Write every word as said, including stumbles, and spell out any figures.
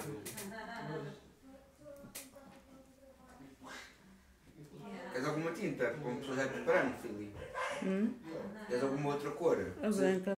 Queres alguma tinta? Como pessoas já preparando, filho? Hum? Queres alguma outra cor? A branca.